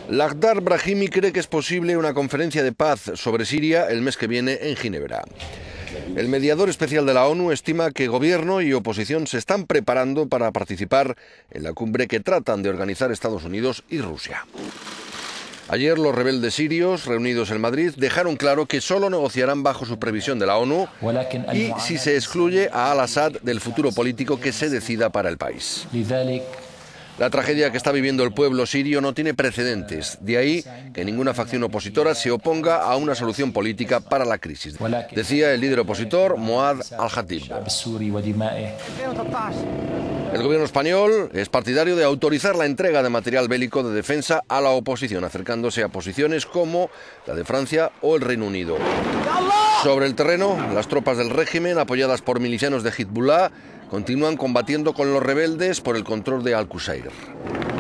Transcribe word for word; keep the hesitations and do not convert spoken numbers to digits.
Lakhdar Brahimi cree que es posible una conferencia de paz sobre Siria el mes que viene en Ginebra. El mediador especial de la ONU estima que gobierno y oposición se están preparando para participar en la cumbre que tratan de organizar Estados Unidos y Rusia. Ayer los rebeldes sirios reunidos en Madrid dejaron claro que solo negociarán bajo supervisión de la ONU y si se excluye a Al-Assad del futuro político que se decida para el país. La tragedia que está viviendo el pueblo sirio no tiene precedentes, de ahí que ninguna facción opositora se oponga a una solución política para la crisis, decía el líder opositor Muad al-Khatib. El gobierno español es partidario de autorizar la entrega de material bélico de defensa a la oposición, acercándose a posiciones como la de Francia o el Reino Unido. Sobre el terreno, las tropas del régimen, apoyadas por milicianos de Hezbollah, continúan combatiendo con los rebeldes por el control de Al-Qusayr.